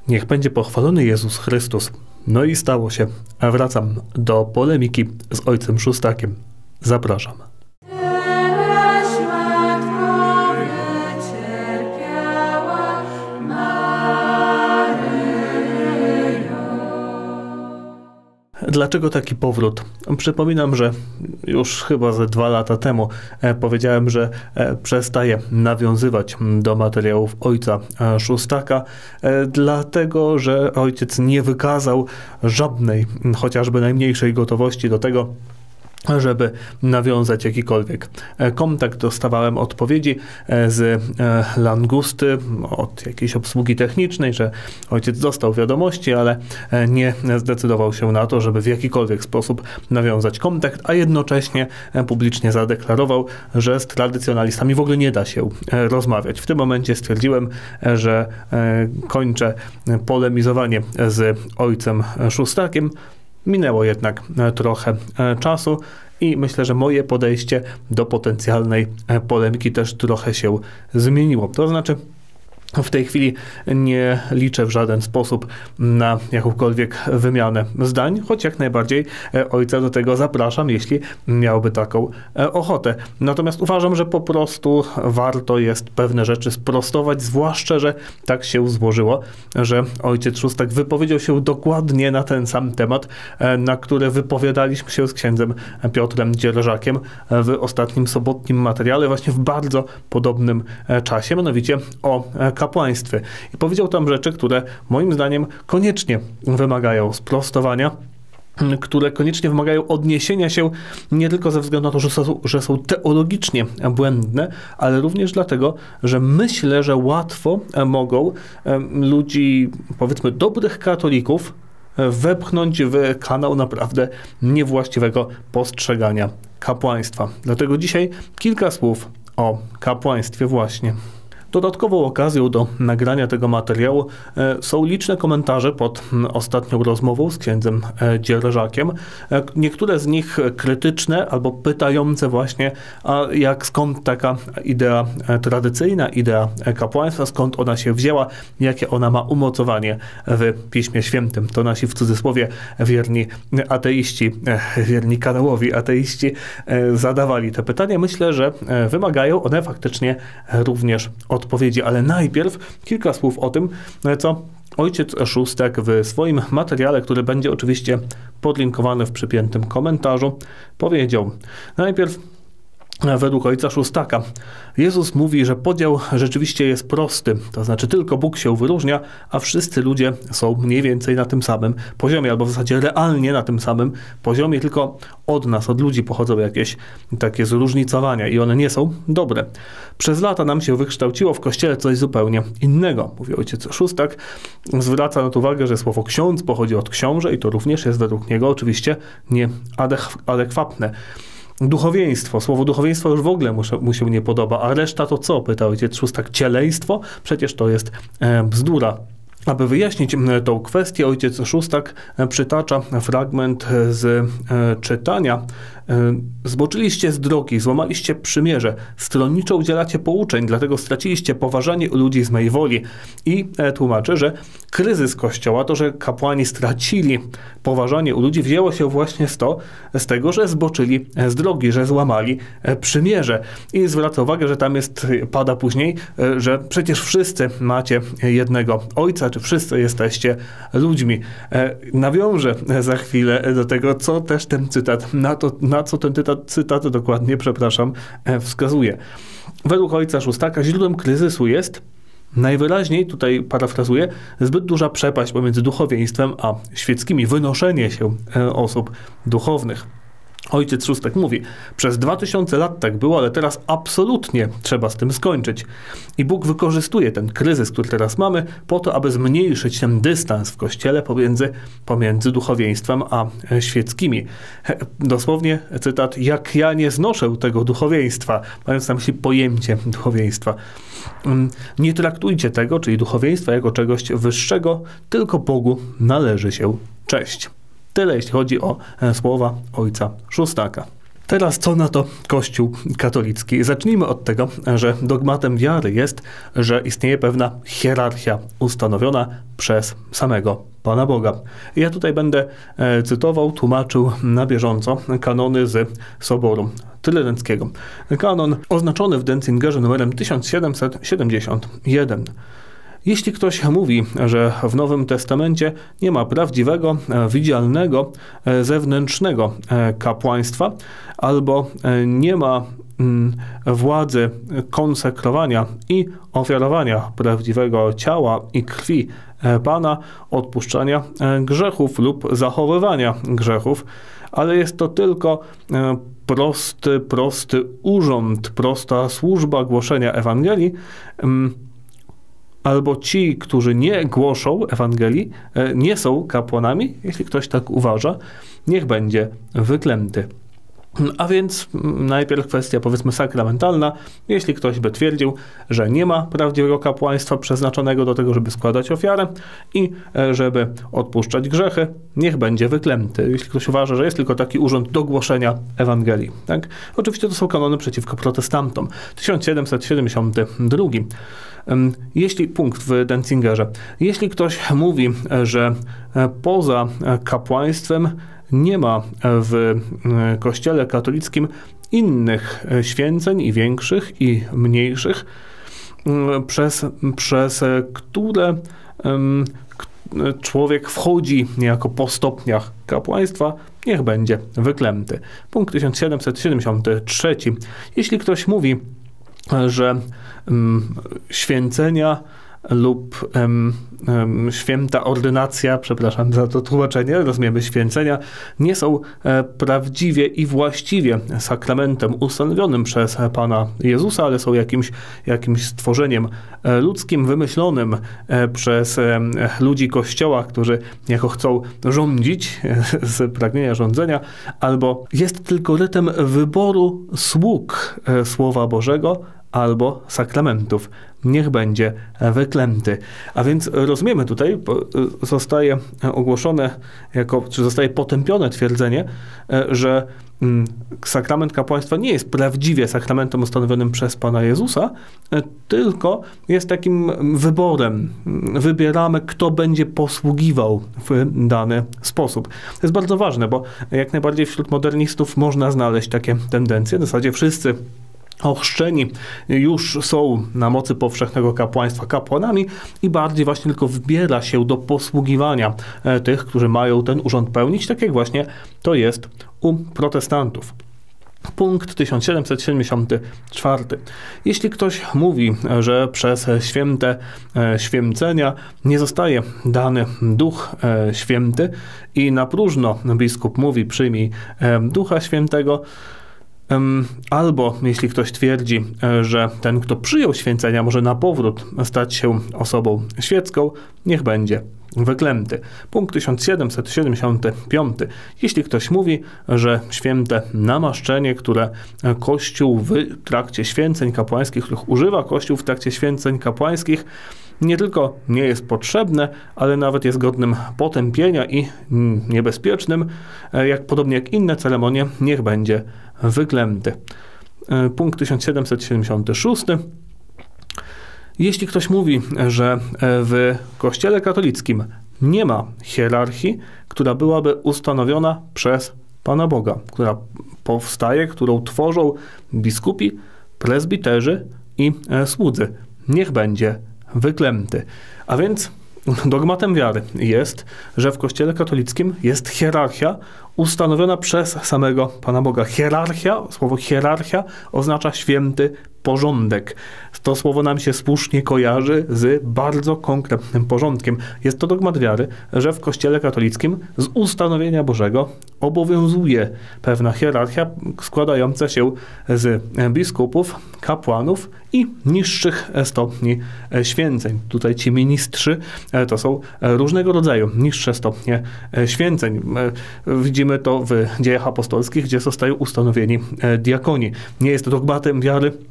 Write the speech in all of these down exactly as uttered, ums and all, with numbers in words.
Niech będzie pochwalony Jezus Chrystus. No i stało się. A wracam do polemiki z ojcem Szóstakiem. Zapraszam. Dlaczego taki powrót? Przypominam, że już chyba ze dwa lata temu e, powiedziałem, że e, przestaję nawiązywać do materiałów ojca e, Szóstaka, e, dlatego, że ojciec nie wykazał żadnej, chociażby najmniejszej gotowości do tego, żeby nawiązać jakikolwiek kontakt. Dostawałem odpowiedzi z Langusty od jakiejś obsługi technicznej, że ojciec dostał wiadomości, ale nie zdecydował się na to, żeby w jakikolwiek sposób nawiązać kontakt, a jednocześnie publicznie zadeklarował, że z tradycjonalistami w ogóle nie da się rozmawiać. W tym momencie stwierdziłem, że kończę polemizowanie z ojcem Szóstakiem. Minęło jednak trochę czasu i myślę, że moje podejście do potencjalnej polemiki też trochę się zmieniło. To znaczy, w tej chwili nie liczę w żaden sposób na jakąkolwiek wymianę zdań, choć jak najbardziej ojca do tego zapraszam, jeśli miałby taką ochotę. Natomiast uważam, że po prostu warto jest pewne rzeczy sprostować, zwłaszcza, że tak się złożyło, że ojciec Szóstak wypowiedział się dokładnie na ten sam temat, na który wypowiadaliśmy się z księdzem Piotrem Dzierżakiem w ostatnim sobotnim materiale, właśnie w bardzo podobnym czasie, mianowicie o kapłaństwie. I powiedział tam rzeczy, które moim zdaniem koniecznie wymagają sprostowania, które koniecznie wymagają odniesienia się nie tylko ze względu na to, że są, że są teologicznie błędne, ale również dlatego, że myślę, że łatwo mogą ludzi, powiedzmy, dobrych katolików wepchnąć w kanał naprawdę niewłaściwego postrzegania kapłaństwa. Dlatego dzisiaj kilka słów o kapłaństwie właśnie. Dodatkową okazją do nagrania tego materiału są liczne komentarze pod ostatnią rozmową z księdzem Dzierżakiem. Niektóre z nich krytyczne albo pytające właśnie, a jak skąd taka idea tradycyjna, idea kapłaństwa, skąd ona się wzięła, jakie ona ma umocowanie w Piśmie Świętym. To nasi w cudzysłowie wierni ateiści, wierni kanałowi ateiści zadawali te pytania. Myślę, że wymagają one faktycznie również odpowiedzi, ale najpierw kilka słów o tym, co ojciec Szóstak w swoim materiale, który będzie oczywiście podlinkowany w przypiętym komentarzu, powiedział. Najpierw według ojca Szóstaka Jezus mówi, że podział rzeczywiście jest prosty, to znaczy tylko Bóg się wyróżnia, a wszyscy ludzie są mniej więcej na tym samym poziomie, albo w zasadzie realnie na tym samym poziomie, tylko od nas, od ludzi pochodzą jakieś takie zróżnicowania i one nie są dobre. Przez lata nam się wykształciło w Kościele coś zupełnie innego, mówi ojciec Szóstak. Zwraca na to uwagę, że słowo ksiądz pochodzi od książę i to również jest według niego oczywiście nieadekwatne. Duchowieństwo. Słowo duchowieństwo już w ogóle mu się, mu się nie podoba. A reszta to co? Pyta ojciec Szóstak. Cieleństwo? Przecież to jest e, bzdura. Aby wyjaśnić tą kwestię, ojciec Szóstak przytacza fragment z e, czytania. E, Zboczyliście z drogi, złamaliście przymierze, stronniczo udzielacie pouczeń, dlatego straciliście poważanie u ludzi z mej woli. I e, tłumaczy, że kryzys Kościoła, to, że kapłani stracili poważanie u ludzi, wzięło się właśnie z, to, z tego, że zboczyli z drogi, że złamali e, przymierze. I zwraca uwagę, że tam jest, pada później, e, że przecież wszyscy macie jednego ojca, czy wszyscy jesteście ludźmi. E, nawiążę za chwilę do tego, co też ten cytat, na, to, na co ten cytat, cytat dokładnie, przepraszam, e, wskazuje. Według ojca Szóstaka źródłem kryzysu jest, najwyraźniej, tutaj parafrazuję, zbyt duża przepaść pomiędzy duchowieństwem a świeckimi, wynoszenie się e, osób duchownych. Ojciec Szóstak mówi, przez dwa tysiące lat tak było, ale teraz absolutnie trzeba z tym skończyć. I Bóg wykorzystuje ten kryzys, który teraz mamy, po to, aby zmniejszyć ten dystans w Kościele pomiędzy, pomiędzy duchowieństwem a świeckimi. Dosłownie cytat, jak ja nie znoszę tego duchowieństwa, mając na myśli pojęcie duchowieństwa. Nie traktujcie tego, czyli duchowieństwa, jako czegoś wyższego, tylko Bogu należy się cześć. Tyle, jeśli chodzi o słowa ojca Szóstaka. Teraz co na to Kościół katolicki? Zacznijmy od tego, że dogmatem wiary jest, że istnieje pewna hierarchia ustanowiona przez samego Pana Boga. Ja tutaj będę cytował, tłumaczył na bieżąco kanony z Soboru Trydenckiego. Kanon oznaczony w Denzingerze numerem tysiąc siedemset siedemdziesiąt jeden. Jeśli ktoś mówi, że w Nowym Testamencie nie ma prawdziwego, widzialnego, zewnętrznego kapłaństwa, albo nie ma władzy konsekrowania i ofiarowania prawdziwego ciała i krwi Pana, odpuszczania grzechów lub zachowywania grzechów, ale jest to tylko prosty, prosty urząd, prosta służba głoszenia Ewangelii, albo ci, którzy nie głoszą Ewangelii, nie są kapłanami, jeśli ktoś tak uważa, niech będzie wyklęty. A więc najpierw kwestia, powiedzmy, sakramentalna. Jeśli ktoś by twierdził, że nie ma prawdziwego kapłaństwa przeznaczonego do tego, żeby składać ofiarę i żeby odpuszczać grzechy, niech będzie wyklęty. Jeśli ktoś uważa, że jest tylko taki urząd do głoszenia Ewangelii. Tak? Oczywiście to są kanony przeciwko protestantom. tysiąc siedemset siedemdziesiąty drugi. Jeśli punkt w Denzingerze. Jeśli ktoś mówi, że poza kapłaństwem nie ma w Kościele katolickim innych święceń, i większych, i mniejszych, przez, przez które człowiek wchodzi niejako po stopniach kapłaństwa, niech będzie wyklęty. Punkt tysiąc siedemset siedemdziesiąty trzeci. Jeśli ktoś mówi, że święcenia lub um, um, święta ordynacja, przepraszam za to tłumaczenie, rozumiemy, święcenia nie są e, prawdziwie i właściwie sakramentem ustanowionym przez Pana Jezusa, ale są jakimś, jakimś stworzeniem e, ludzkim, wymyślonym e, przez e, ludzi Kościoła, którzy jako chcą rządzić e, z pragnienia rządzenia, albo jest tylko rytem wyboru sług e, Słowa Bożego, albo sakramentów. Niech będzie wyklęty. A więc rozumiemy tutaj, zostaje ogłoszone jako, czy zostaje potępione twierdzenie, że sakrament kapłaństwa nie jest prawdziwie sakramentem ustanowionym przez Pana Jezusa, tylko jest takim wyborem. Wybieramy, kto będzie posługiwał w dany sposób. To jest bardzo ważne, bo jak najbardziej wśród modernistów można znaleźć takie tendencje. W zasadzie wszyscy ochrzczeni już są na mocy powszechnego kapłaństwa kapłanami i bardziej właśnie tylko wybiera się do posługiwania tych, którzy mają ten urząd pełnić, tak jak właśnie to jest u protestantów. Punkt tysiąc siedemset siedemdziesiąty czwarty. Jeśli ktoś mówi, że przez święte święcenia nie zostaje dany Duch Święty i na próżno biskup mówi, przyjmij Ducha Świętego, albo jeśli ktoś twierdzi, że ten, kto przyjął święcenia, może na powrót stać się osobą świecką, niech będzie wyklęty. Punkt tysiąc siedemset siedemdziesiąty piąty. Jeśli ktoś mówi, że święte namaszczenie, które Kościół w trakcie święceń kapłańskich, których używa Kościół w trakcie święceń kapłańskich, nie tylko nie jest potrzebne, ale nawet jest godnym potępienia i niebezpiecznym, jak podobnie jak inne ceremonie, niech będzie wyklęty. Punkt tysiąc siedemset siedemdziesiąty szósty. Jeśli ktoś mówi, że w Kościele katolickim nie ma hierarchii, która byłaby ustanowiona przez Pana Boga, która powstaje, którą tworzą biskupi, prezbiterzy i słudzy, niech będzie wyklęty. A więc dogmatem wiary jest, że w Kościele katolickim jest hierarchia ustanowiona przez samego Pana Boga. Hierarchia, słowo hierarchia oznacza święty porządek. To słowo nam się słusznie kojarzy z bardzo konkretnym porządkiem. Jest to dogmat wiary, że w Kościele katolickim z ustanowienia Bożego obowiązuje pewna hierarchia składająca się z biskupów, kapłanów i niższych stopni święceń. Tutaj ci ministrzy to są różnego rodzaju niższe stopnie święceń. Widzimy to w Dziejach Apostolskich, gdzie zostają ustanowieni diakoni. Nie jest to dogmatem wiary,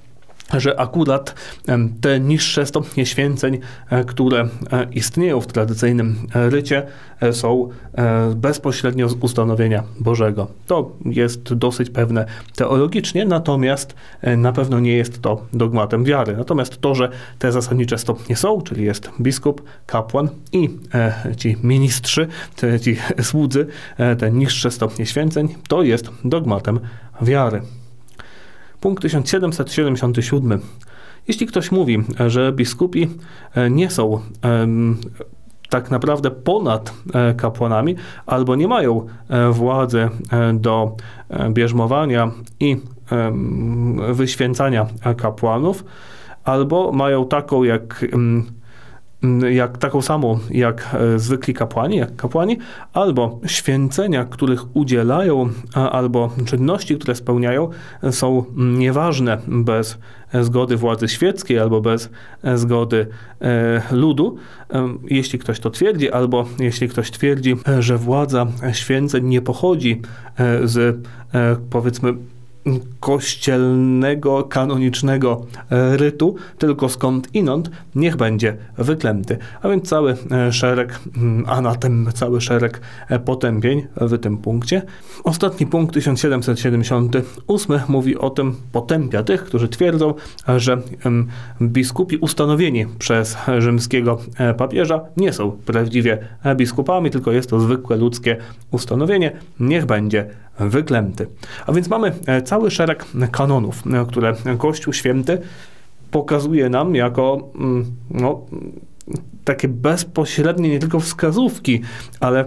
że akurat te niższe stopnie święceń, które istnieją w tradycyjnym rycie, są bezpośrednio z ustanowienia Bożego. To jest dosyć pewne teologicznie, natomiast na pewno nie jest to dogmatem wiary. Natomiast to, że te zasadnicze stopnie są, czyli jest biskup, kapłan i ci ministrzy, ci słudzy, te niższe stopnie święceń, to jest dogmatem wiary. Punkt tysiąc siedemset siedemdziesiąty siódmy. Jeśli ktoś mówi, że biskupi nie są um, tak naprawdę ponad kapłanami, albo nie mają władzy do bierzmowania i um, wyświęcania kapłanów, albo mają taką jak um, jak taką samą jak zwykli kapłani, jak kapłani, albo święcenia, których udzielają, albo czynności, które spełniają, są nieważne bez zgody władzy świeckiej albo bez zgody ludu. Jeśli ktoś to twierdzi, albo jeśli ktoś twierdzi, że władza święceń nie pochodzi z, powiedzmy, kościelnego, kanonicznego rytu, tylko skąd inąd, niech będzie wyklęty. A więc cały szereg anatem, cały szereg potępień w tym punkcie. Ostatni punkt, tysiąc siedemset siedemdziesiąty ósmy, mówi o tym, potępia tych, którzy twierdzą, że biskupi ustanowieni przez rzymskiego papieża nie są prawdziwie biskupami, tylko jest to zwykłe ludzkie ustanowienie. Niech będzie wyklęty. A więc mamy cały szereg kanonów, które Kościół Święty pokazuje nam jako no, takie bezpośrednie nie tylko wskazówki, ale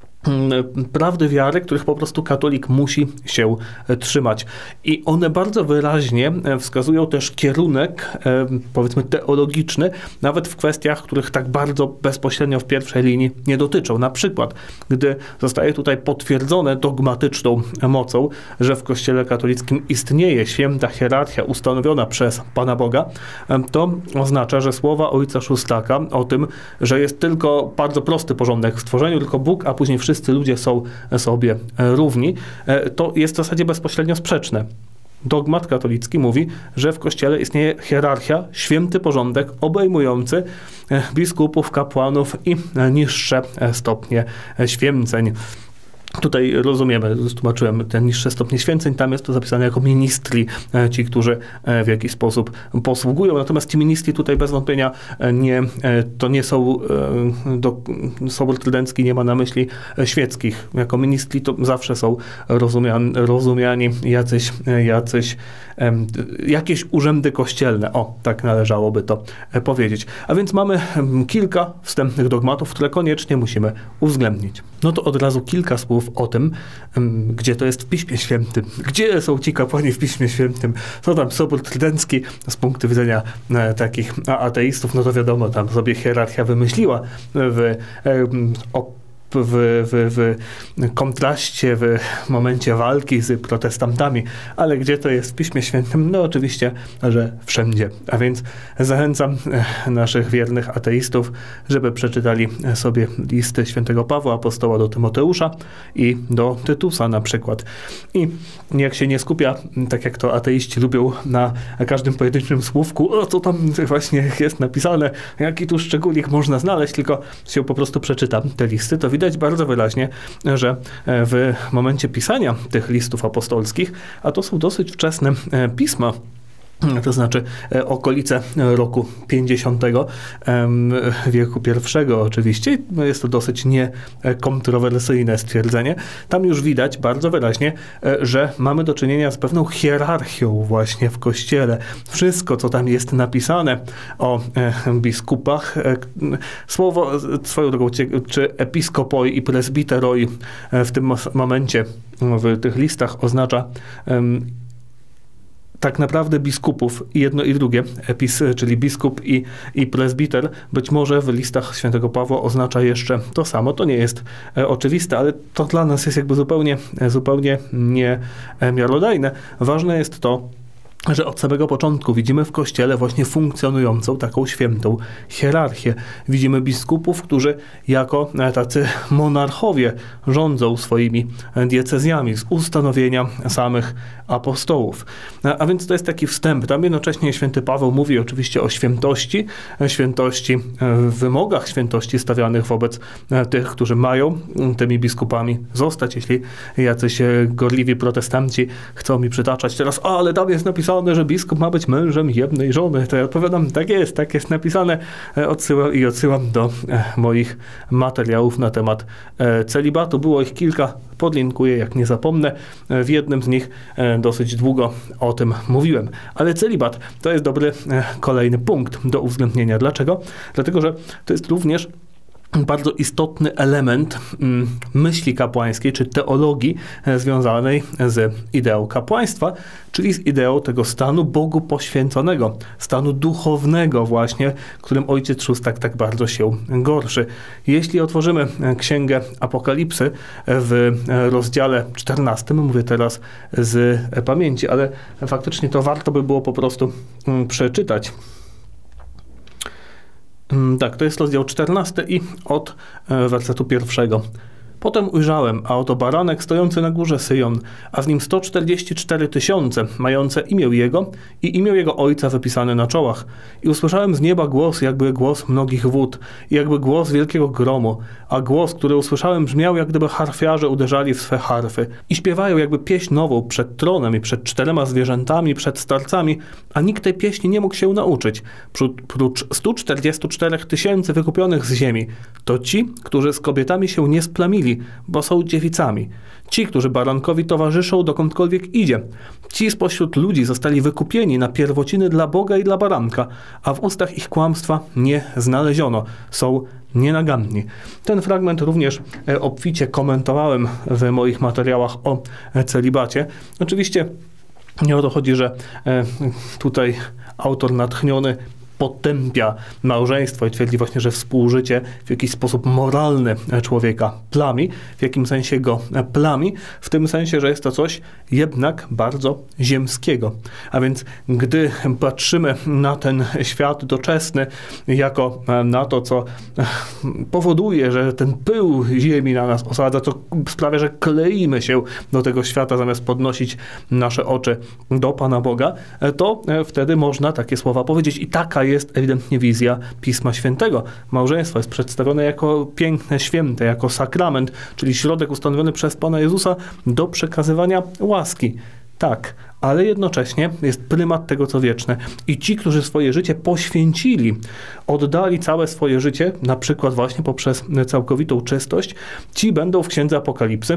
prawdy wiary, których po prostu katolik musi się trzymać. I one bardzo wyraźnie wskazują też kierunek, powiedzmy, teologiczny, nawet w kwestiach, których tak bardzo bezpośrednio w pierwszej linii nie dotyczą. Na przykład, gdy zostaje tutaj potwierdzone dogmatyczną mocą, że w Kościele katolickim istnieje święta hierarchia ustanowiona przez Pana Boga, to oznacza, że słowa ojca Szóstaka o tym, że jest tylko bardzo prosty porządek w stworzeniu, tylko Bóg, a później wszyscy ludzie są sobie równi, to jest w zasadzie bezpośrednio sprzeczne. Dogmat katolicki mówi, że w Kościele istnieje hierarchia, święty porządek obejmujący biskupów, kapłanów i niższe stopnie święceń. Tutaj rozumiemy, tłumaczyłem te niższe stopnie święceń, tam jest to zapisane jako ministri, ci, którzy w jakiś sposób posługują, natomiast ci ministri tutaj bez wątpienia nie, to nie są, do, Sobór Trydencki nie ma na myśli świeckich. Jako ministri to zawsze są rozumiani, rozumiani jacyś, jacyś, jakieś urzędy kościelne. O, tak należałoby to powiedzieć. A więc mamy kilka wstępnych dogmatów, które koniecznie musimy uwzględnić. No to od razu kilka słów o tym, gdzie to jest w Piśmie Świętym. Gdzie są ci kapłani w Piśmie Świętym? Co tam Sobór Trydencki z punktu widzenia takich ateistów, no to wiadomo, tam sobie hierarchia wymyśliła w o W, w, w kontraście, w momencie walki z protestantami, ale gdzie to jest w Piśmie Świętym? No oczywiście, że wszędzie. A więc zachęcam naszych wiernych ateistów, żeby przeczytali sobie listy świętego Pawła Apostoła do Tymoteusza i do Tytusa na przykład. I jak się nie skupia, tak jak to ateiści lubią, na każdym pojedynczym słówku, o co tam właśnie jest napisane, jaki tu szczególik można znaleźć, tylko się po prostu przeczyta te listy, to widać bardzo wyraźnie, że w momencie pisania tych listów apostolskich, a to są dosyć wczesne pisma, to znaczy okolice roku pięćdziesiątego wieku pierwszego oczywiście. Jest to dosyć niekontrowersyjne stwierdzenie. Tam już widać bardzo wyraźnie, że mamy do czynienia z pewną hierarchią właśnie w Kościele. Wszystko, co tam jest napisane o biskupach, słowo swoją drogą, czy episkopoi i presbiteroi w tym momencie w tych listach oznacza tak naprawdę biskupów, i jedno i drugie, epis, czyli biskup i, i presbiter, być może w listach świętego Pawła oznacza jeszcze to samo. To nie jest e, oczywiste, ale to dla nas jest jakby zupełnie, zupełnie niemiarodajne. Ważne jest to, że od samego początku widzimy w Kościele właśnie funkcjonującą taką świętą hierarchię. Widzimy biskupów, którzy jako tacy monarchowie rządzą swoimi diecezjami z ustanowienia samych apostołów. A więc to jest taki wstęp. Tam jednocześnie święty Paweł mówi oczywiście o świętości, świętości, wymogach świętości stawianych wobec tych, którzy mają tymi biskupami zostać. Jeśli jacyś gorliwi protestanci chcą mi przytaczać teraz, a, ale tam jest napisane, że biskup ma być mężem jednej żony, to ja odpowiadam, tak jest, tak jest napisane. Odsyłam i odsyłam do moich materiałów na temat celibatu. Było ich kilka, podlinkuję, jak nie zapomnę. W jednym z nich dosyć długo o tym mówiłem. Ale celibat to jest dobry kolejny punkt do uwzględnienia. Dlaczego? Dlatego, że to jest również bardzo istotny element myśli kapłańskiej, czy teologii związanej z ideą kapłaństwa, czyli z ideą tego stanu Bogu poświęconego, stanu duchownego właśnie, którym Ojciec Chrzest tak, tak bardzo się gorszy. Jeśli otworzymy Księgę Apokalipsy w rozdziale czternastym, mówię teraz z pamięci, ale faktycznie to warto by było po prostu przeczytać. Tak, to jest rozdział czternasty i od wersetu pierwszego. Potem ujrzałem, a oto baranek stojący na górze Syjon, a z nim sto czterdzieści cztery tysiące, mające imię Jego i imię Jego Ojca wypisane na czołach. I usłyszałem z nieba głos, jakby głos mnogich wód, i jakby głos wielkiego gromu, a głos, który usłyszałem, brzmiał, jak gdyby harfiarze uderzali w swe harfy. I śpiewają jakby pieśń nową przed tronem i przed czterema zwierzętami, przed starcami, a nikt tej pieśni nie mógł się nauczyć, prócz stu czterdziestu czterech tysięcy wykupionych z ziemi. To ci, którzy z kobietami się nie splamili, bo są dziewicami. Ci, którzy barankowi towarzyszą, dokądkolwiek idzie. Ci spośród ludzi zostali wykupieni na pierwociny dla Boga i dla baranka, a w ustach ich kłamstwa nie znaleziono. Są nienaganni. Ten fragment również obficie komentowałem w moich materiałach o celibacie. Oczywiście nie o to chodzi, że tutaj autor natchniony potępia małżeństwo i twierdzi właśnie, że współżycie w jakiś sposób moralny człowieka plami. W jakim sensie go plami? W tym sensie, że jest to coś jednak bardzo ziemskiego. A więc gdy patrzymy na ten świat doczesny jako na to, co powoduje, że ten pył ziemi na nas osadza, co sprawia, że kleimy się do tego świata, zamiast podnosić nasze oczy do Pana Boga, to wtedy można takie słowa powiedzieć. I taka jest ewidentnie wizja Pisma Świętego. Małżeństwo jest przedstawione jako piękne, święte, jako sakrament, czyli środek ustanowiony przez Pana Jezusa do przekazywania łaski. Tak, ale jednocześnie jest prymat tego, co wieczne. I ci, którzy swoje życie poświęcili, oddali całe swoje życie, na przykład właśnie poprzez całkowitą czystość, ci będą w Księdze Apokalipsy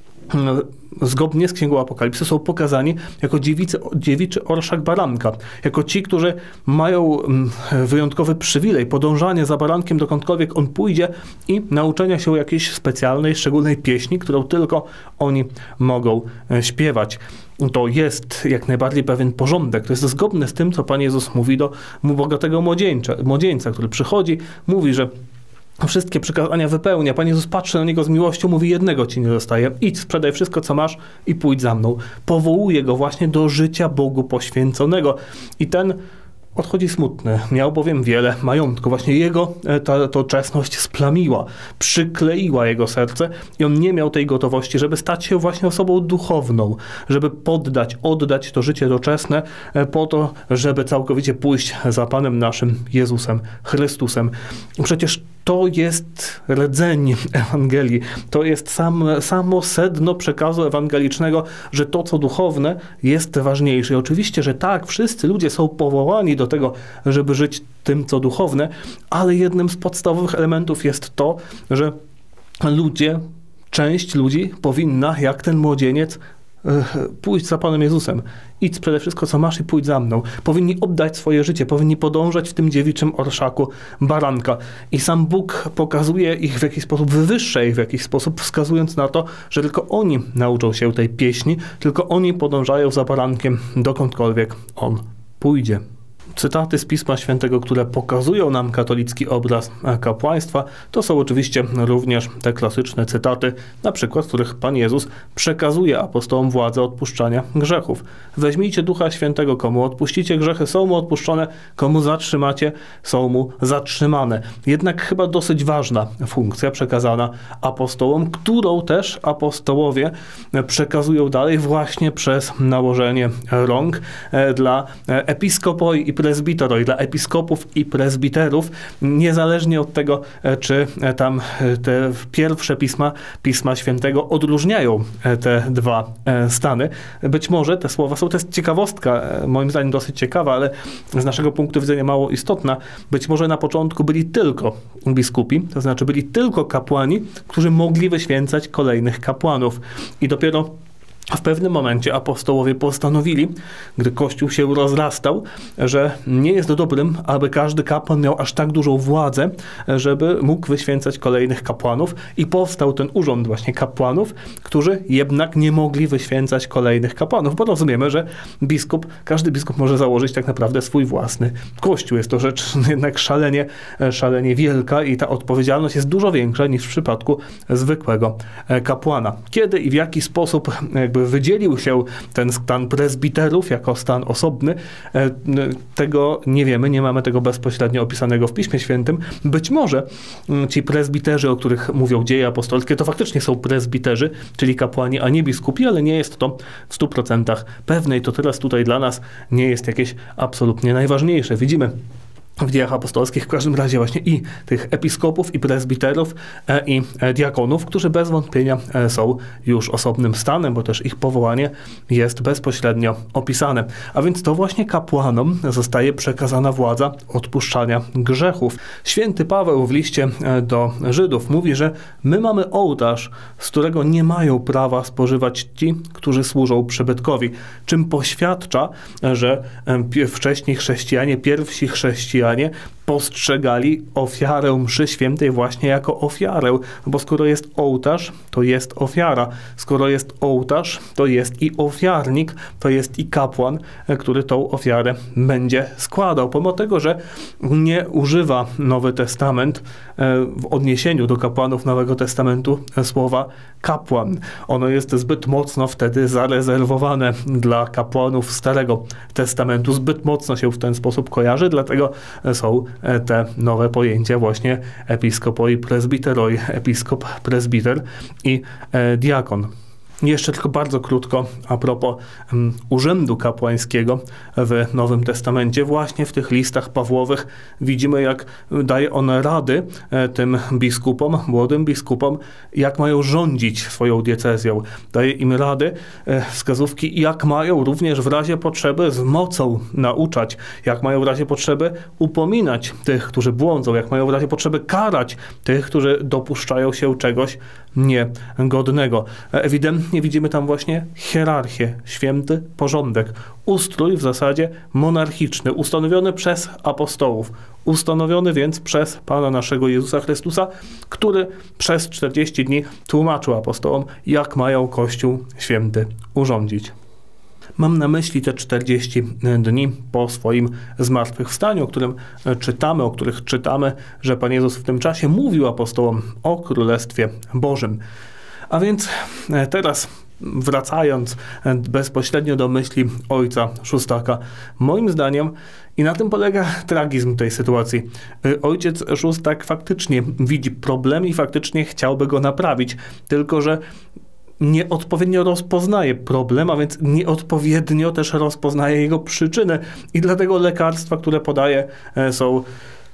zgodnie z Księgą Apokalipsy są pokazani jako dziewicy, dziewiczy orszak baranka, jako ci, którzy mają wyjątkowy przywilej podążania za barankiem dokądkolwiek on pójdzie i nauczenia się jakiejś specjalnej, szczególnej pieśni, którą tylko oni mogą śpiewać. To jest jak najbardziej pewien porządek. To jest zgodne z tym, co Pan Jezus mówi do bogatego młodzieńca, młodzieńca, który przychodzi, mówi, że wszystkie przykazania wypełnia. Pan Jezus patrzy na niego z miłością, mówi: jednego ci nie zostaje. Idź, sprzedaj wszystko, co masz i pójdź za mną. Powołuje go właśnie do życia Bogu poświęconego. I ten odchodzi smutny. Miał bowiem wiele majątku. Właśnie jego ta doczesność splamiła, przykleiła jego serce i on nie miał tej gotowości, żeby stać się właśnie osobą duchowną, żeby poddać, oddać to życie doczesne po to, żeby całkowicie pójść za Panem naszym Jezusem Chrystusem. Przecież to jest rdzeń Ewangelii. To jest sam, samo sedno przekazu ewangelicznego, że to, co duchowne, jest ważniejsze. I oczywiście, że tak, wszyscy ludzie są powołani do tego, żeby żyć tym, co duchowne, ale jednym z podstawowych elementów jest to, że ludzie, część ludzi powinna, jak ten młodzieniec, pójść za Panem Jezusem. Idź, sprzedaj wszystko, co masz i pójdź za mną. Powinni oddać swoje życie, powinni podążać w tym dziewiczym orszaku baranka. I sam Bóg pokazuje ich w jakiś sposób, wywyższa ich w jakiś sposób, wskazując na to, że tylko oni nauczą się tej pieśni, tylko oni podążają za barankiem dokądkolwiek on pójdzie. cytaty z Pisma Świętego, które pokazują nam katolicki obraz kapłaństwa, to są oczywiście również te klasyczne cytaty, na przykład, w których Pan Jezus przekazuje apostołom władzę odpuszczania grzechów. Weźmijcie Ducha Świętego, komu odpuścicie grzechy, są mu odpuszczone, komu zatrzymacie, są mu zatrzymane. Jednak chyba dosyć ważna funkcja przekazana apostołom, którą też apostołowie przekazują dalej właśnie przez nałożenie rąk dla episkopoi i presbiteroi, dla episkopów i prezbiterów, niezależnie od tego, czy tam te pierwsze pisma, Pisma Świętego odróżniają te dwa stany. Być może te słowa są, to jest ciekawostka, moim zdaniem dosyć ciekawa, ale z naszego punktu widzenia mało istotna. Być może na początku byli tylko biskupi, to znaczy byli tylko kapłani, którzy mogli wyświęcać kolejnych kapłanów. I dopiero w pewnym momencie apostołowie postanowili, gdy Kościół się rozrastał, że nie jest dobrym, aby każdy kapłan miał aż tak dużą władzę, żeby mógł wyświęcać kolejnych kapłanów, i powstał ten urząd właśnie kapłanów, którzy jednak nie mogli wyświęcać kolejnych kapłanów, bo rozumiemy, że biskup, każdy biskup może założyć tak naprawdę swój własny kościół. Jest to rzecz jednak szalenie, szalenie wielka i ta odpowiedzialność jest dużo większa niż w przypadku zwykłego kapłana. Kiedy i w jaki sposób jakby wydzielił się ten stan prezbiterów jako stan osobny, tego nie wiemy, nie mamy tego bezpośrednio opisanego w Piśmie Świętym. Być może ci prezbiterzy, o których mówią Dzieje Apostolskie, to faktycznie są prezbiterzy, czyli kapłani, a nie biskupi, ale nie jest to w stu procentach pewne i to teraz tutaj dla nas nie jest jakieś absolutnie najważniejsze. Widzimy w Dziejach Apostolskich w każdym razie właśnie i tych episkopów, i prezbiterów, e, i e, diakonów, którzy bez wątpienia e, są już osobnym stanem, bo też ich powołanie jest bezpośrednio opisane. A więc to właśnie kapłanom zostaje przekazana władza odpuszczania grzechów. Święty Paweł w liście e, do Żydów mówi, że my mamy ołtarz, z którego nie mają prawa spożywać ci, którzy służą przybytkowi, czym poświadcza, że e, wcześniej chrześcijanie, pierwsi chrześcijanie postrzegali ofiarę mszy świętej właśnie jako ofiarę, bo skoro jest ołtarz, to jest ofiara. Skoro jest ołtarz, to jest i ofiarnik, to jest i kapłan, który tą ofiarę będzie składał. Pomimo tego, że nie używa Nowy Testament w odniesieniu do kapłanów Nowego Testamentu słowa kapłan. Ono jest zbyt mocno wtedy zarezerwowane dla kapłanów Starego Testamentu. Zbyt mocno się w ten sposób kojarzy, dlatego są te nowe pojęcia właśnie episkopoi, prezbiteroi, episkop, prezbiter i e, diakon. Jeszcze tylko bardzo krótko a propos um, urzędu kapłańskiego w Nowym Testamencie. Właśnie w tych listach Pawłowych widzimy, jak daje on rady e, tym biskupom, młodym biskupom, jak mają rządzić swoją diecezją. Daje im rady, e, wskazówki, jak mają również w razie potrzeby z mocą nauczać, jak mają w razie potrzeby upominać tych, którzy błądzą, jak mają w razie potrzeby karać tych, którzy dopuszczają się czegoś niegodnego. Ewidentnie widzimy tam właśnie hierarchię, święty porządek, ustrój w zasadzie monarchiczny, ustanowiony przez apostołów, ustanowiony więc przez Pana naszego Jezusa Chrystusa, który przez czterdzieści dni tłumaczył apostołom, jak mają Kościół święty urządzić. Mam na myśli te czterdzieści dni po swoim zmartwychwstaniu, o którym czytamy, o których czytamy, że Pan Jezus w tym czasie mówił apostołom o Królestwie Bożym. A więc teraz wracając bezpośrednio do myśli ojca Szóstaka, moim zdaniem, i na tym polega tragizm tej sytuacji, ojciec Szóstak faktycznie widzi problem i faktycznie chciałby go naprawić, tylko że nieodpowiednio rozpoznaje problem, a więc nieodpowiednio też rozpoznaje jego przyczyny i dlatego lekarstwa, które podaje, są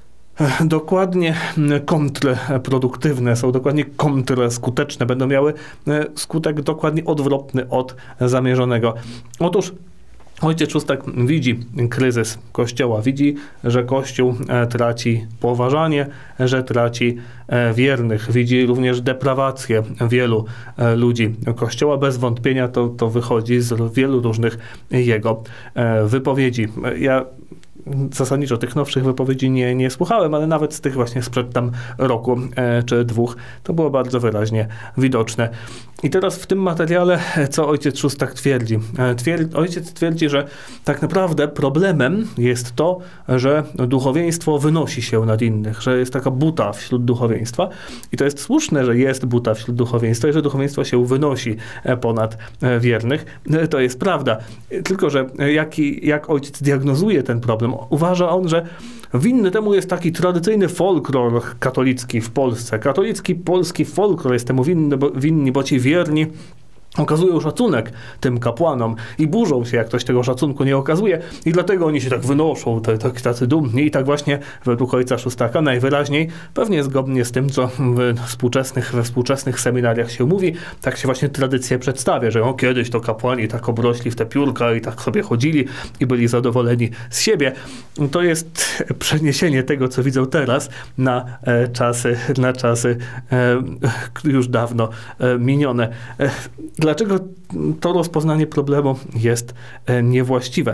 dokładnie kontrproduktywne, są dokładnie kontrskuteczne, będą miały skutek dokładnie odwrotny od zamierzonego. Otóż ojciec Szóstak widzi kryzys Kościoła, widzi, że Kościół traci poważanie, że traci wiernych, widzi również deprawację wielu ludzi Kościoła. Bez wątpienia to, to wychodzi z wielu różnych jego wypowiedzi. Ja zasadniczo tych nowszych wypowiedzi nie, nie słuchałem, ale nawet z tych właśnie sprzed tam roku e, czy dwóch to było bardzo wyraźnie widoczne. I teraz w tym materiale, co ojciec Szóstak twierdzi? Twierdzi? Ojciec twierdzi, że tak naprawdę problemem jest to, że duchowieństwo wynosi się nad innych, że jest taka buta wśród duchowieństwa i to jest słuszne, że jest buta wśród duchowieństwa i że duchowieństwo się wynosi ponad wiernych. To jest prawda. Tylko że jaki, jak ojciec diagnozuje ten problem? Uważa on, że winny temu jest taki tradycyjny folklor katolicki w Polsce. Katolicki polski folklor jest temu winny, bo, winni, bo ci wierni okazują szacunek tym kapłanom i burzą się, jak ktoś tego szacunku nie okazuje i dlatego oni się tak wynoszą, te, te, tacy dumni i tak właśnie według ojca Szóstaka najwyraźniej, pewnie zgodnie z tym, co w współczesnych, we współczesnych seminariach się mówi, tak się właśnie tradycja przedstawia, że o, kiedyś to kapłani tak obrośli w te piórka i tak sobie chodzili i byli zadowoleni z siebie. To jest przeniesienie tego, co widzą teraz na e, czasy, na czasy e, już dawno e, minione. E, Dlaczego to rozpoznanie problemu jest niewłaściwe?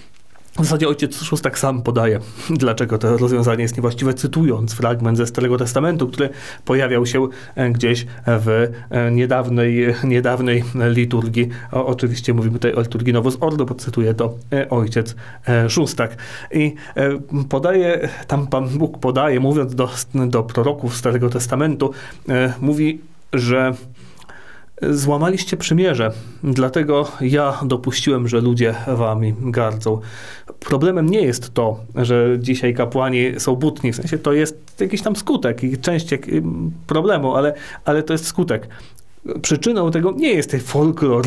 W zasadzie ojciec Szóstak sam podaje, dlaczego to rozwiązanie jest niewłaściwe, cytując fragment ze Starego Testamentu, który pojawiał się gdzieś w niedawnej, niedawnej liturgii. O, oczywiście mówimy tutaj o liturgii Novus Ordo, bo cytuje to ojciec Szóstak. I podaje, tam Pan Bóg podaje, mówiąc do, do proroków Starego Testamentu, mówi, że złamaliście przymierze, dlatego ja dopuściłem, że ludzie wami gardzą. Problemem nie jest to, że dzisiaj kapłani są butni, w sensie to jest jakiś tam skutek i część problemu, ale, ale to jest skutek. Przyczyną tego nie jest ten folklor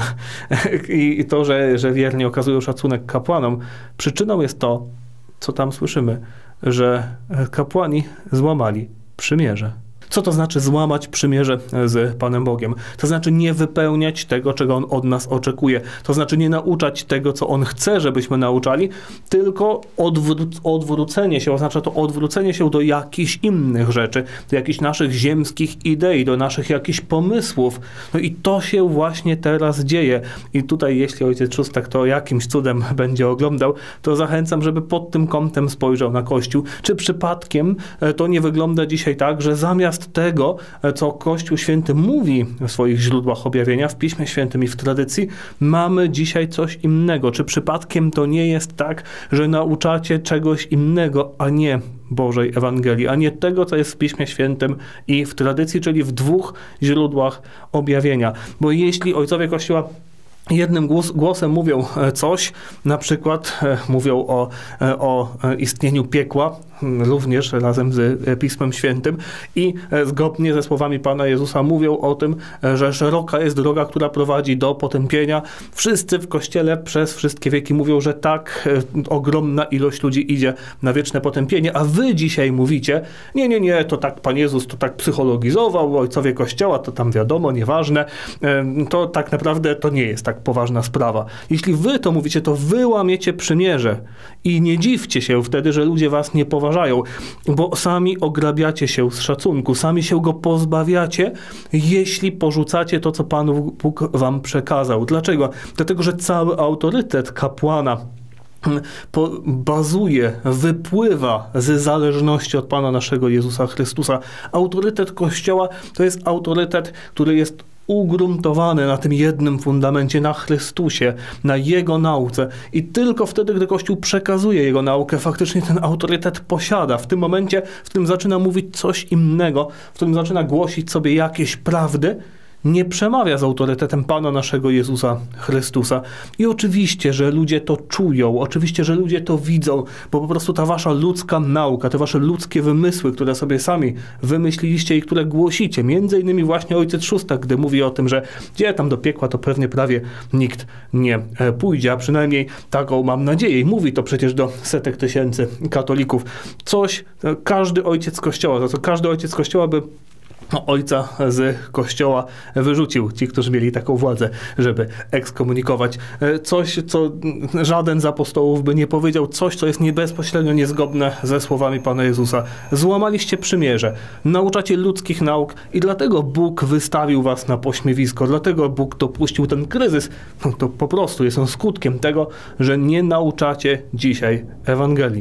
i to, że, że wierni okazują szacunek kapłanom. Przyczyną jest to, co tam słyszymy, że kapłani złamali przymierze. Co to znaczy złamać przymierze z Panem Bogiem? To znaczy nie wypełniać tego, czego On od nas oczekuje. To znaczy nie nauczać tego, co On chce, żebyśmy nauczali, tylko odwró- odwrócenie się, oznacza to odwrócenie się do jakichś innych rzeczy, do jakichś naszych ziemskich idei, do naszych jakichś pomysłów. No i to się właśnie teraz dzieje. I tutaj, jeśli ojciec Szóstak to jakimś cudem będzie oglądał, to zachęcam, żeby pod tym kątem spojrzał na Kościół. Czy przypadkiem to nie wygląda dzisiaj tak, że zamiast tego, co Kościół Święty mówi w swoich źródłach objawienia, w Piśmie Świętym i w tradycji, mamy dzisiaj coś innego. Czy przypadkiem to nie jest tak, że nauczacie czegoś innego, a nie Bożej Ewangelii, a nie tego, co jest w Piśmie Świętym i w tradycji, czyli w dwóch źródłach objawienia. Bo jeśli ojcowie Kościoła jednym głos, głosem mówią coś, na przykład mówią o, o istnieniu piekła, również razem z Pismem Świętym i zgodnie ze słowami Pana Jezusa mówią o tym, że szeroka jest droga, która prowadzi do potępienia. Wszyscy w Kościele przez wszystkie wieki mówią, że tak ogromna ilość ludzi idzie na wieczne potępienie, a wy dzisiaj mówicie, nie, nie, nie, to tak Pan Jezus to tak psychologizował, ojcowie Kościoła, to tam wiadomo, nieważne, to tak naprawdę to nie jest tak poważna sprawa. Jeśli wy to mówicie, to wy łamiecie przymierze i nie dziwcie się wtedy, że ludzie was nie poważają, bo sami ograbiacie się z szacunku, sami się go pozbawiacie, jeśli porzucacie to, co Pan Bóg wam przekazał. Dlaczego? Dlatego, że cały autorytet kapłana po, bazuje, wypływa z zależności od Pana naszego Jezusa Chrystusa. Autorytet Kościoła to jest autorytet, który jest ugruntowany na tym jednym fundamencie, na Chrystusie, na Jego nauce. I tylko wtedy, gdy Kościół przekazuje Jego naukę, faktycznie ten autorytet posiada. W tym momencie, w którym zaczyna mówić coś innego, w którym zaczyna głosić sobie jakieś prawdy, nie przemawia z autorytetem Pana naszego Jezusa Chrystusa. I oczywiście, że ludzie to czują, oczywiście, że ludzie to widzą, bo po prostu ta wasza ludzka nauka, te wasze ludzkie wymysły, które sobie sami wymyśliliście i które głosicie, między innymi właśnie ojciec Szóstak, gdy mówi o tym, że gdzie tam do piekła, to pewnie prawie nikt nie pójdzie, a przynajmniej taką mam nadzieję. I mówi to przecież do setek tysięcy katolików. Coś, każdy ojciec Kościoła, za co każdy ojciec Kościoła by ojca z Kościoła wyrzucił, ci, którzy mieli taką władzę, żeby ekskomunikować. Coś, co żaden z apostołów by nie powiedział, coś, co jest nie bezpośrednio niezgodne ze słowami Pana Jezusa. Złamaliście przymierze, nauczacie ludzkich nauk i dlatego Bóg wystawił was na pośmiewisko, dlatego Bóg dopuścił ten kryzys. To po prostu jest on skutkiem tego, że nie nauczacie dzisiaj Ewangelii.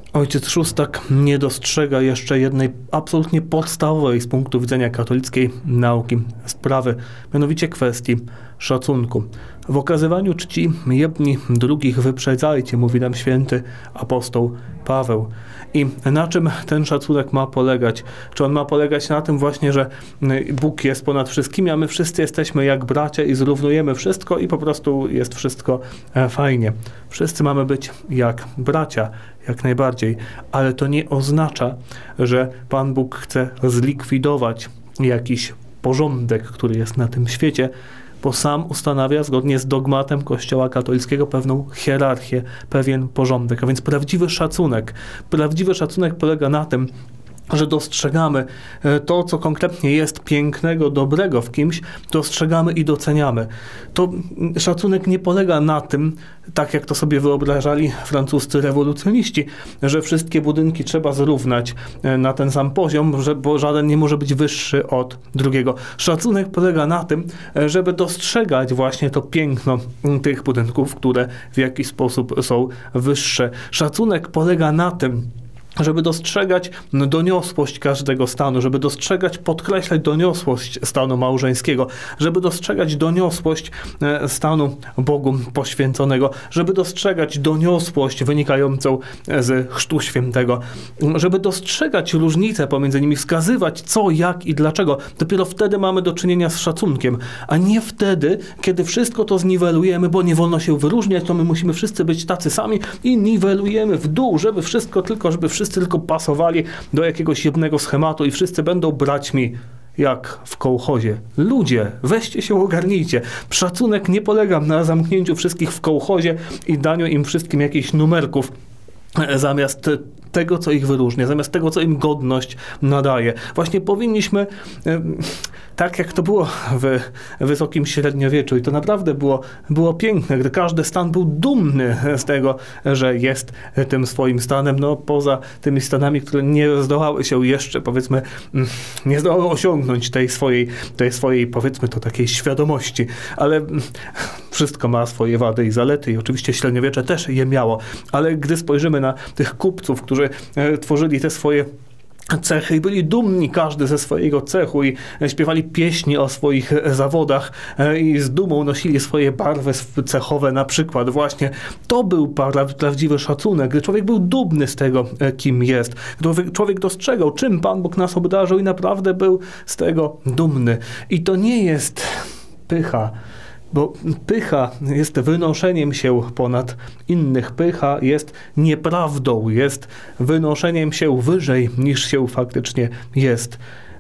Ojciec Szóstak nie dostrzega jeszcze jednej absolutnie podstawowej z punktu widzenia katolickiej nauki sprawy, mianowicie kwestii szacunku. W okazywaniu czci jedni drugich wyprzedzajcie, mówi nam święty apostoł Paweł. I na czym ten szacunek ma polegać? Czy on ma polegać na tym właśnie, że Bóg jest ponad wszystkimi, a my wszyscy jesteśmy jak bracia i zrównujemy wszystko i po prostu jest wszystko fajnie. Wszyscy mamy być jak bracia, jak najbardziej, ale to nie oznacza, że Pan Bóg chce zlikwidować jakiś porządek, który jest na tym świecie, bo sam ustanawia zgodnie z dogmatem Kościoła katolickiego pewną hierarchię, pewien porządek. A więc prawdziwy szacunek. Prawdziwy szacunek polega na tym, że dostrzegamy to, co konkretnie jest pięknego, dobrego w kimś, dostrzegamy i doceniamy. To szacunek nie polega na tym, tak jak to sobie wyobrażali francuscy rewolucjoniści, że wszystkie budynki trzeba zrównać na ten sam poziom, że, bo żaden nie może być wyższy od drugiego. Szacunek polega na tym, żeby dostrzegać właśnie to piękno tych budynków, które w jakiś sposób są wyższe. Szacunek polega na tym, żeby dostrzegać doniosłość każdego stanu, żeby dostrzegać, podkreślać doniosłość stanu małżeńskiego, żeby dostrzegać doniosłość stanu Bogu poświęconego, żeby dostrzegać doniosłość wynikającą z Chrztu Świętego, żeby dostrzegać różnice pomiędzy nimi, wskazywać co, jak i dlaczego. Dopiero wtedy mamy do czynienia z szacunkiem, a nie wtedy, kiedy wszystko to zniwelujemy, bo nie wolno się wyróżniać, to my musimy wszyscy być tacy sami i niwelujemy w dół, żeby wszystko tylko, żeby wszyscy tylko pasowali do jakiegoś jednego schematu i wszyscy będą braćmi jak w kołchozie. Ludzie, weźcie się, ogarnijcie. Szacunek nie polega na zamknięciu wszystkich w kołchozie i daniu im wszystkim jakichś numerków zamiast tego, co ich wyróżnia, zamiast tego, co im godność nadaje. Właśnie powinniśmy, tak jak to było w wysokim średniowieczu, i to naprawdę było, było piękne, gdy każdy stan był dumny z tego, że jest tym swoim stanem, no poza tymi stanami, które nie zdołały się jeszcze, powiedzmy, nie zdołały osiągnąć tej swojej, tej swojej, powiedzmy to, takiej świadomości, ale wszystko ma swoje wady i zalety i oczywiście średniowiecze też je miało, ale gdy spojrzymy na tych kupców, którzy tworzyli te swoje cechy i byli dumni każdy ze swojego cechu i śpiewali pieśni o swoich zawodach i z dumą nosili swoje barwy cechowe na przykład. Właśnie to był prawdziwy szacunek, gdy człowiek był dumny z tego, kim jest. Gdy człowiek dostrzegał, czym Pan Bóg nas obdarzył i naprawdę był z tego dumny. I to nie jest pycha, bo pycha jest wynoszeniem się ponad innych. Pycha jest nieprawdą, jest wynoszeniem się wyżej niż się faktycznie jest.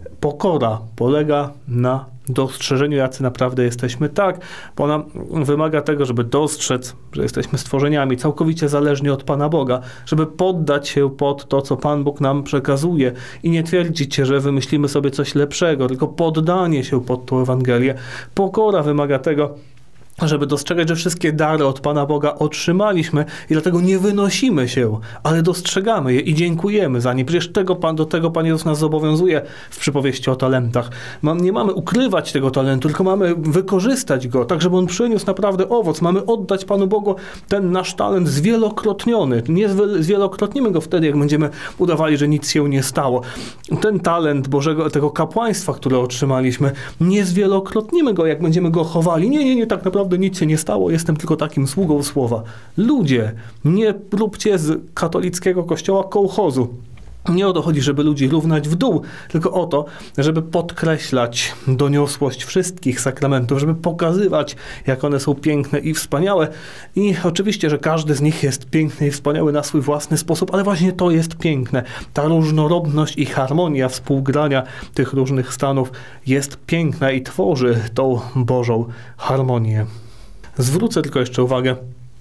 Pokora polega na dostrzeżeniu, jacy naprawdę jesteśmy. Tak, bo ona wymaga tego, żeby dostrzec, że jesteśmy stworzeniami całkowicie zależni od Pana Boga, żeby poddać się pod to, co Pan Bóg nam przekazuje i nie twierdzić, że wymyślimy sobie coś lepszego, tylko poddanie się pod tą Ewangelię. Pokora wymaga tego, żeby dostrzegać, że wszystkie dary od Pana Boga otrzymaliśmy i dlatego nie wynosimy się, ale dostrzegamy je i dziękujemy za nie. Przecież tego Pan, do tego Pan Jezus nas zobowiązuje w przypowieści o talentach. Nie mamy ukrywać tego talentu, tylko mamy wykorzystać go, tak żeby on przyniósł naprawdę owoc. Mamy oddać Panu Bogu ten nasz talent zwielokrotniony. Nie zwielokrotnimy go wtedy, jak będziemy udawali, że nic się nie stało. Ten talent Bożego, tego kapłaństwa, które otrzymaliśmy, nie zwielokrotnimy go, jak będziemy go chowali. Nie, nie, nie, tak naprawdę nic się nie stało, jestem tylko takim sługą słowa. Ludzie, nie róbcie z katolickiego kościoła kołchozu. Nie o to chodzi, żeby ludzi równać w dół, tylko o to, żeby podkreślać doniosłość wszystkich sakramentów, żeby pokazywać, jak one są piękne i wspaniałe. I oczywiście, że każdy z nich jest piękny i wspaniały na swój własny sposób, ale właśnie to jest piękne. Ta różnorodność i harmonia współgrania tych różnych stanów jest piękna i tworzy tą Bożą harmonię. Zwrócę tylko jeszcze uwagę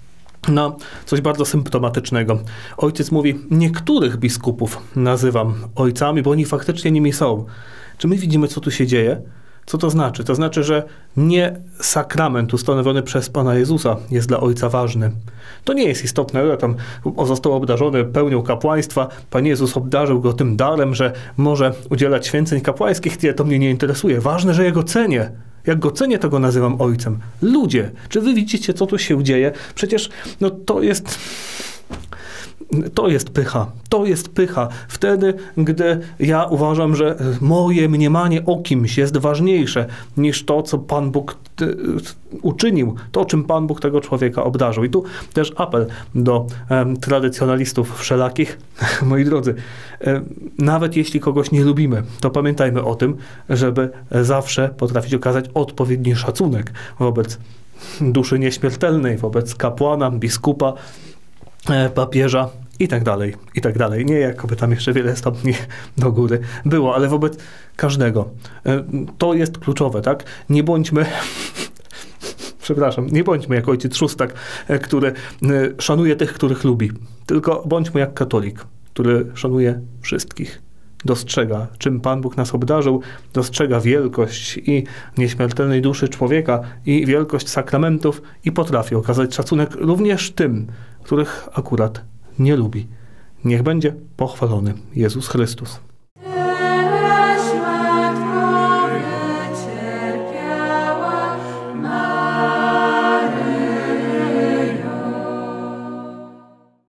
na coś bardzo symptomatycznego. Ojciec mówi, niektórych biskupów nazywam ojcami, bo oni faktycznie nimi są. Czy my widzimy, co tu się dzieje? Co to znaczy? To znaczy, że nie sakrament ustanowiony przez Pana Jezusa jest dla Ojca ważny. To nie jest istotne, że tam został obdarzony pełnią kapłaństwa, Pan Jezus obdarzył go tym darem, że może udzielać święceń kapłańskich. Nie, to mnie nie interesuje. Ważne, że ja go cenię. Jak go cenię, to go nazywam ojcem. Ludzie, czy wy widzicie, co tu się dzieje? Przecież no, to jest... To jest pycha. To jest pycha. Wtedy, gdy ja uważam, że moje mniemanie o kimś jest ważniejsze niż to, co Pan Bóg uczynił, to, czym Pan Bóg tego człowieka obdarzył. I tu też apel do um, tradycjonalistów wszelakich. Moi drodzy, um, nawet jeśli kogoś nie lubimy, to pamiętajmy o tym, żeby zawsze potrafić okazać odpowiedni szacunek wobec duszy nieśmiertelnej, wobec kapłana, biskupa, papieża i tak dalej, i tak dalej. Nie, jakoby tam jeszcze wiele stopni do góry było, ale wobec każdego. To jest kluczowe, tak? Nie bądźmy, przepraszam, nie bądźmy jak ojciec Szóstak, który szanuje tych, których lubi, tylko bądźmy jak katolik, który szanuje wszystkich. Dostrzega, czym Pan Bóg nas obdarzył, dostrzega wielkość i nieśmiertelnej duszy człowieka i wielkość sakramentów i potrafi okazać szacunek również tym, których akurat nie lubi. Niech będzie pochwalony Jezus Chrystus.